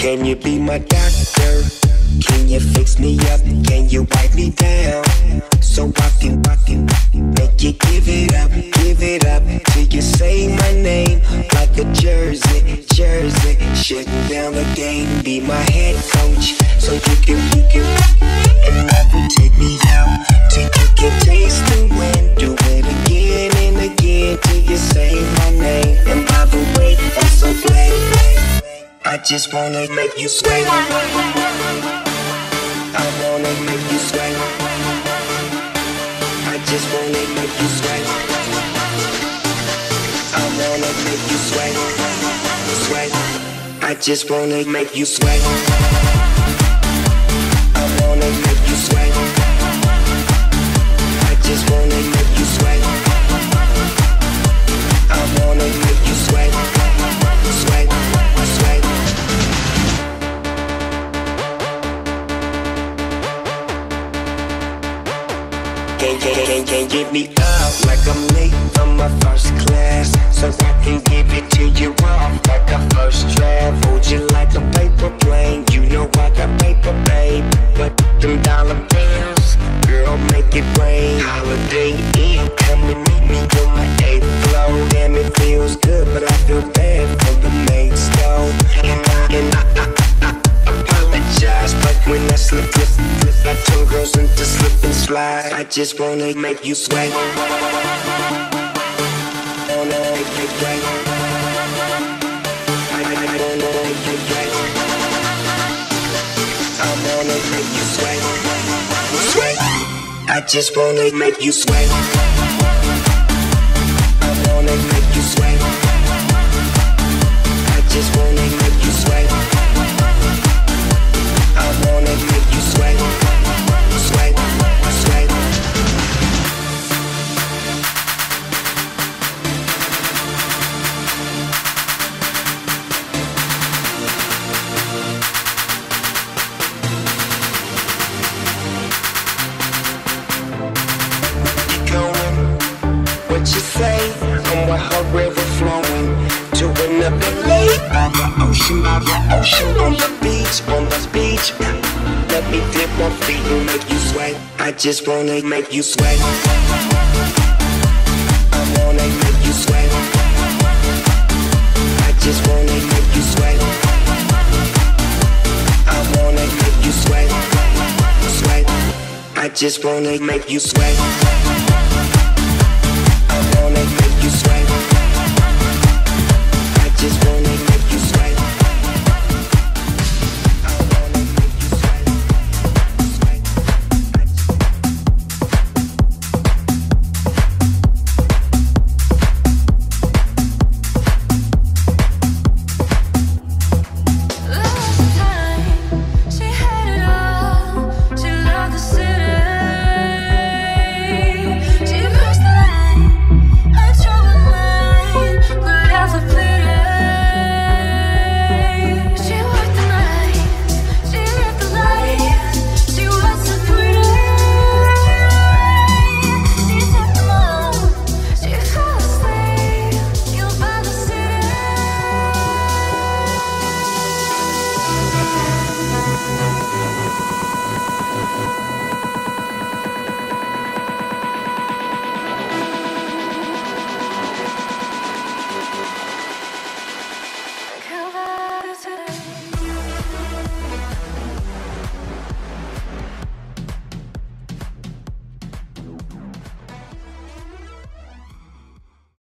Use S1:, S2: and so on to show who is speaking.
S1: Can you be my doctor? Can you fix me up? Can you wipe me down? So I can make you give it up till you say my name like a jersey. Shutting down the game, be my head coach, so you can and never take me out till you can taste the wind. Do it again and again till you say my name. And by the way, I'm so glad I just wanna make you sweat. I wanna make you sweat. I just wanna make you sweat. I wanna make you sweat. Sweat. I just wanna make you sweat. I wanna make you sweat. I just wanna make you sweat. I wanna make you sweat. Sweat. Sweat. Can't get me up like I'm late from my first class, so I can give it to you off like a first draft. Hold you like a paper plane, you know I got paper, babe. But them dollar bills, girl, make it rain. Holiday Inn, come and meet me on my 8th floor. Damn, it feels good, but I feel bad for the mates, though. And I apologize, but when I slip, I turn girls into slip and slide. I just wanna make you sweat. Wanna make you sweat. I wanna make you sweat. I wanna make you sweat. Sweat. I just wanna make you sweat. I wanna make you sweat. I just wanna make you sweat. I wanna make you sweat. Sweat. Sweat. What you say? I'm with her river flowing to another lake by the ocean, on the beach, Let me dip my feet and make you sweat. I just wanna make you sweat. I wanna make you sweat. I just wanna make you sweat. I wanna make you sweat. Sweat. I just wanna make you sweat.